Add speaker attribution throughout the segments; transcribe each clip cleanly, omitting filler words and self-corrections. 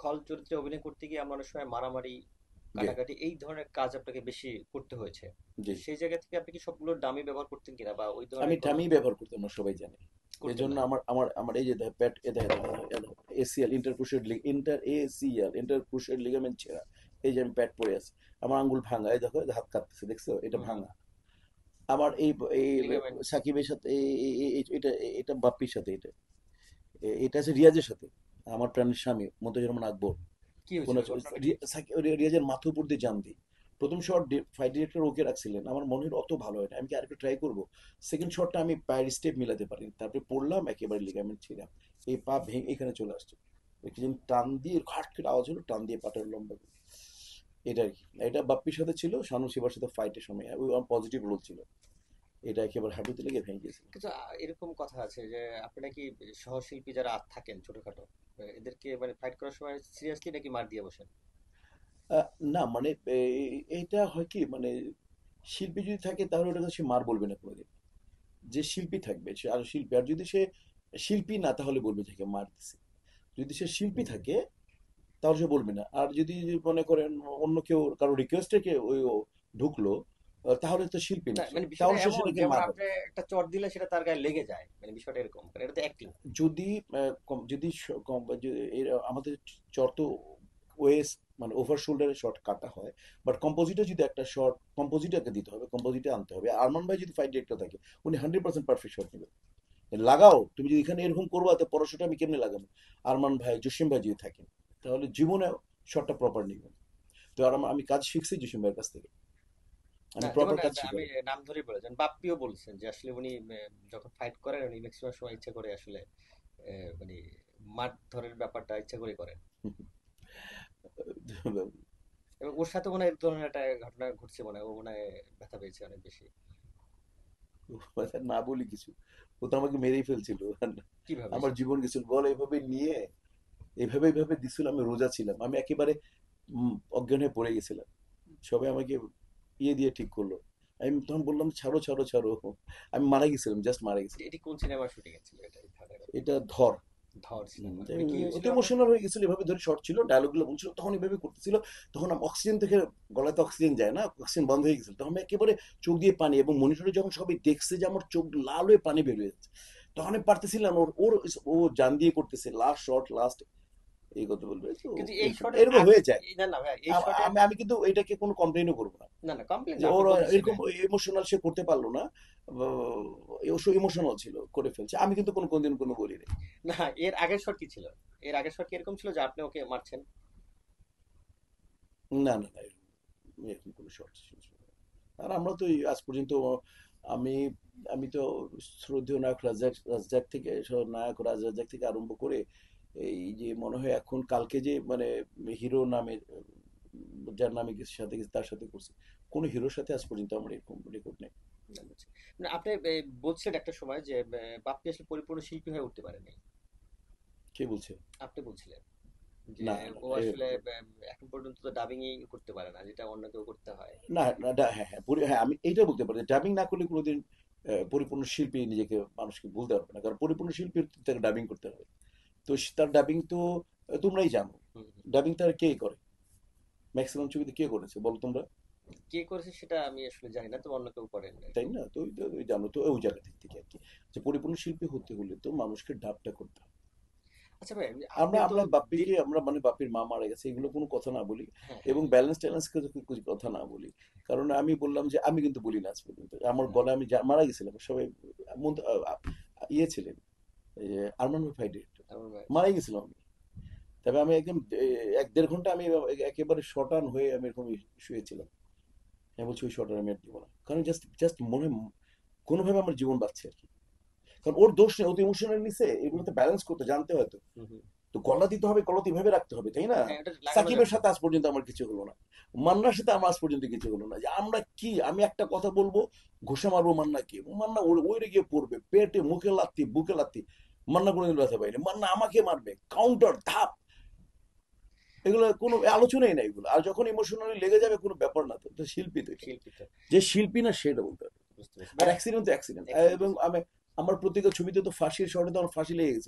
Speaker 1: খল চরিত্রে অভিনয় করতে গিয়ে আমরা অনেক সময় মারামারি
Speaker 2: জি
Speaker 1: কাটাকাটি এই ধরনের কাজ আপনাকে বেশি করতে হয়েছে। তো
Speaker 2: জি
Speaker 1: সেই জায়গা থেকে আপনি কি সবগুলো ডামি ব্যবহার করতেন কিনা বা ওই
Speaker 2: আমি
Speaker 1: ধরনের কোনো
Speaker 2: টামি ব্যবহার করতাম না, সবাই জানে।
Speaker 1: করতেন
Speaker 2: এজন্য
Speaker 1: না?
Speaker 2: আমার আমার আমার এই যে প্যাট এসিএল ইন্টারক্রুশিয়েট লিগামেন্ট ছেঁড়া। এই যে আমি প্যাট পরে আছি, আমার আঙ্গুল ভাঙা, এই দেখো হাত কাঁপতেছে, দেখছো এটা
Speaker 1: হুম হুম।
Speaker 2: ভাঙা। আমার এই এই
Speaker 1: লিগামেন্ট।
Speaker 2: সাকিবের সাথে এটা এটা বাপ্পির সাথে, এটা আছে রিয়াজের সাথে, আমার প্রাণের স্বামী মন্তজুর রহমান আকবর।
Speaker 1: কি
Speaker 2: কোন
Speaker 1: হয়েছিল, ঘটনাটা কি?
Speaker 2: রিয়াজের মাথার উপর দিয়ে জাম দিই। প্রথম শট ফাইট ডিরেক্টর ওকে রাখছিলেন, আমার মনে হলো অত ভালো হয় না, আমি কি আরেকটু ট্রাই করবো। সেকেন্ড শটটা আমি পায়ের স্টেপ মিলাতে পারিনি, তারপরে পড়লাম একেবারে লিগামেন্ট ছিলাম, এই পা ভেঙে এখানে চলে আসছে। কিছুদিন টান দিয়ে খাট করে আওয়াজ হলো, টান দিয়ে পাটার লম্বা করে। এটা আর কি, এটা বাপ্পির সাথে ছিল, শানু শিবার সাথে ফাইটের সময় ওই পজিটিভ রোল ছিল। এটা একেবারে হাঁটুতে লেগে ভেঙে গিয়েছিল।
Speaker 1: কিন্তু এরকম কথা আছে যে আপনি নাকি সহশিল্পী যারা থাকেন ছোটখাটো, এদেরকে মানে ফাইট করার সময় সিরিয়াসলি নাকি মার দিয়ে বসেন?
Speaker 2: আহ, না মানে এইটা হয় কি মানে, শিল্পী যদি থাকে তাহলে ওটাকে সে মার বলবে না কোনোদিন। যে শিল্পী থাকবে সে আর শিল্পী, আর যদি সে শিল্পী না তাহলে বলবে থেকে মার দিছে। যদি সে শিল্পী থাকে তাহলে সে বলবে না। আর যদি মনে করেন অন্য কেউ কারো রিকোয়েস্টে কে ওই ও ঢুকলো, তাহলে তো শিল্পী
Speaker 1: না
Speaker 2: না সে,
Speaker 1: মানে বিষয়টা
Speaker 2: তাহলে সে
Speaker 1: এমন
Speaker 2: সেটাকে
Speaker 1: যেমন
Speaker 2: মার হবে।
Speaker 1: আপনি একটা চট দিলে সেটা তার গায়ে লেগে যায়, মানে বিষয়টা এরকম, কারণ এটা তো অ্যাক্টিং।
Speaker 2: যদি যদি আমাদের চর তো ওয়েস মানে ওভার শোল্ডারের শট কাটা হয়, বাট কম্পোজিটে যদি একটা শট কম্পোজিটাকে দিতে হবে, কম্পোজিটে আনতে হবে। আরমান ভাই যদি ফাইট ডিরেক্টর থাকে, উনি 100% পারফেক্ট শট নেবে। লাগাও তুমি যদি এখানে এরকম করবা তো পরশটা আমি কেমনে লাগাবো। আরমান ভাই জসিম ভাই যদি থাকেন তাহলে জীবনে শটটা প্রপার নিবে। তো আর আমি কাজ শিখছি জসিম ভাইয়ের কাছ থেকে,
Speaker 1: না
Speaker 2: আমি
Speaker 1: যেমন
Speaker 2: প্রপার কাজ
Speaker 1: আমি
Speaker 2: শিখাই।
Speaker 1: নাম ধরেই বলেছেন, বাপ্পিও বলছেন যে আসলে উনি যখন ফাইট করেন উনি ম্যাক্সিমাম সময় ইচ্ছা করে আসলে মানে মারধরের ব্যাপারটা ইচ্ছা করে করেন। এবং ওর সাথে মনে হয় এক ধরনের একটা ঘটনা ঘটছে, মনে হয় ও মনে হয় ব্যথা পেয়েছে অনেক বেশি।
Speaker 2: না বলি কিছু, ও তো আমাকে মেরেই ফেলছিল।
Speaker 1: কিভাবে
Speaker 2: আমার
Speaker 1: সেটা?
Speaker 2: জীবন গেছিল বল এভাবে নিয়ে, এভাবে দিছিল। আমি রোজা ছিলাম, আমি একেবারে অজ্ঞান হয়ে পড়ে গেছিলাম। সবাই আমাকে ইয়ে দিয়ে ঠিক করলো। আমি তখন বললাম ছাড়ো ছাড়ো ছাড়ো, আমি মারা গেছিলাম, জাস্ট মারা গেছিলাম।
Speaker 1: এটি কোন সিনেমার শুটিং ছিল এটা, এই ধরনের ঘটনা?
Speaker 2: এটা ধর।
Speaker 1: ধর সিনেমা,
Speaker 2: তাই
Speaker 1: মানে কি হয়েছিল
Speaker 2: অত
Speaker 1: আপনার?
Speaker 2: ইমোশনাল হয়ে গেছিল, এভাবে ধরে শর্ট ছিল, ডায়লগ গুলো বলছিল, তখন এভাবে করতেছিল। তখন আমি অক্সিজেন থেকে, গলাতে অক্সিজেন যায় না, অক্সিজেন বন্ধ হয়ে গেছিল, তখন আমি একেবারে চোখ দিয়ে পানি, এবং মনিটরে যখন সবাই দেখছে যে আমার চোখ লাল হয়ে পানি বের হয়ে যাচ্ছে, তখন আমি পারতেছিলাম ওর ওর ও জান দিয়ে করতেছে লাস্ট শট লাস্ট, এই কথা বলবে তো।
Speaker 1: কিন্তু এই
Speaker 2: এরকম
Speaker 1: শটের
Speaker 2: এরকম
Speaker 1: আগে,
Speaker 2: হয়ে যায়।
Speaker 1: না না ভাই এই শটের,
Speaker 2: আমি আমি কিন্তু এটাকে কোনো কমপ্লেনও করবো না,
Speaker 1: না না কমপ্লেন
Speaker 2: যে
Speaker 1: না, আপনি
Speaker 2: ওর এরকম
Speaker 1: বলছিলেন।
Speaker 2: ইমোশনাল সে করতে পারলো না, ইমোশনাল ছিল করে ফেলছে, আমি কিন্তু কোনদিন কোনো বলি নাই।
Speaker 1: না, এর আগের শট কি ছিল? এর আগের শট কি এরকম ছিল যে আপনি ওকে মারছেন?
Speaker 2: না না না, এরকম কোনো শর্ট ছিল না। আর আমরা তো এই আজ পর্যন্ত, আমি আমি তো শ্রদ্ধেয় নায়ক রাজ্জাক থেকে, নায়ক রাজ্জাক থেকে আরম্ভ করে এই যে মনে হয় এখন কালকে যে মানে হিরো নামের, যার নামে সাথে গেছে তার সাথে করছি, কোনো হিরোর সাথে আজ পর্যন্ত আমার এরকম রেকর্ড নেই।
Speaker 1: না, বুঝছি। না, আপনি বলছিলেন একটা সময় যে বাপ্পি আসলে পরিপূর্ণ শিল্পী হয়ে উঠতে পারেনি।
Speaker 2: কে বলছে?
Speaker 1: আপনি বলছিলেন যে
Speaker 2: না না
Speaker 1: ও আসলে এখন পর্যন্ত তো ডাবিংই করতে পারে না, যেটা অন্য কেউ করতে হয়।
Speaker 2: না না হ্যাঁ হ্যাঁ হ্যাঁ, আমি এইটা বলতে পারি, ডাবিং না করলে কোনোদিন পরিপূর্ণ শিল্পী নিজেকে মানুষকে বলতে পারবে না, কারণ পরিপূর্ণ শিল্পীর তাকে ডাবিং করতে হবে। তো তার ডাবিং তো তোমরাই জানো,
Speaker 1: হুম, হুম।
Speaker 2: ডাবিং তার কে করে, ম্যাক্সিমাম ছবিতে কে করেছে বলো তোমরা?
Speaker 1: কে করেছে সেটা আমি আসলে জানি না, তো অন্য কেউ করেন
Speaker 2: তাই
Speaker 1: এরকম।
Speaker 2: না? তো ওই জানো তো ওই জায়গা থেকে আর কি, যে পরিপূর্ণ শিল্পী হতে হলে তো মানুষকে ডাবটা করতে হবে।
Speaker 1: আচ্ছা ভাই, আপনি
Speaker 2: আমরা
Speaker 1: তো
Speaker 2: আমরা
Speaker 1: দিল,
Speaker 2: বাপ্পিকে আমরা মানে বাপ্পির মা মারা গেছে এগুলো কোনো কথা না বলি,
Speaker 1: হ্যাঁ হ্যাঁ
Speaker 2: এবং
Speaker 1: হ্যাঁ।
Speaker 2: ব্যালেন্স ট্যালেন্সকে তো কিছু কথা না বলি। কারণ আমি বললাম যে আমি কিন্তু বলি না আজ পর্যন্ত আমার
Speaker 1: হুম,
Speaker 2: গলায়, আমি মারা গেছিলাম সবাই ইয়ে ছিলেন, এই যে আরমান ভাই ডিরেক্টর,
Speaker 1: আমার ভাই।
Speaker 2: মারাই গেছিলাম আমি। তবে আমি একদম 1-1.5 ঘন্টা আমি একেবারে শটান হয়ে আমি এরকম শুয়েছিলাম। আমি বলছি ওই শটার আমি আর দিব না, কারণ জাস্ট জাস্ট মনে কোনোভাবে আমার জীবন বাঁচছে আর কি। কারণ ওর দোষ নেই, ও তো ইমোশনাল নিছে,
Speaker 1: হুম
Speaker 2: এগুলোতে
Speaker 1: হুম
Speaker 2: ব্যালেন্স করতে জানতে হয় তো।
Speaker 1: হুম হুম।
Speaker 2: তো গলা দিতে হবে, গলাতে এভাবে রাখতে হবে, তাই না?
Speaker 1: হ্যাঁ, এটা লাগানো
Speaker 2: সাকিবের
Speaker 1: যাবে না।
Speaker 2: সাথে আজ পর্যন্ত আমার কিছু হলো না, মান্নার সাথে আমার আজ পর্যন্ত কিছু হলো না, যে আমরা কি, আমি একটা কথা বলবো, ঘষে মারবো মান্নাকে, মান্না ওই গিয়ে পড়বে পেটে, মুখে লাত্তি, বুকে লাত্তি, মান্না কোনোদিন ব্যথা পাইনি, মান্না আমাকে মারবে কাউন্টার ধাপ, এগুলো কোনো আলোচনাই নাই এগুলো। আর যখন ইমোশনালি লেগে যাবে কোনো ব্যাপার না, তো তো শিল্পী তো এটা,
Speaker 1: শিল্পী তো।
Speaker 2: যে শিল্পী না সেটা বলতে হবে।
Speaker 1: বুঝতে পেরেছি
Speaker 2: আর
Speaker 1: ভাই।
Speaker 2: অ্যাক্সিডেন্ট তো অ্যাক্সিডেন্ট,
Speaker 1: অ্যাক্সিডেন্ট
Speaker 2: এবং আমি আমার প্রত্যেকটা ছবিতে তো ফাঁসির শর্টে তো আমার ফাঁসি লেগে গেছিল,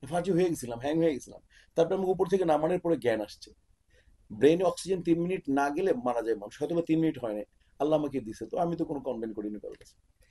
Speaker 2: ফাজি হয়ে গেছিলাম, হ্যাং হয়ে গেছিলাম। তারপরে আমি উপর থেকে নামানোর পরে জ্ঞান আসছে। ব্রেনে অক্সিজেন 3 মিনিট না গেলে মারা যায় মানুষ, হয়তো বা 3 মিনিট হয় না, আল্লাহ আমাকে দিছে, তো আমি তো কোনো কমপ্লেন করিনি কারোর কাছে।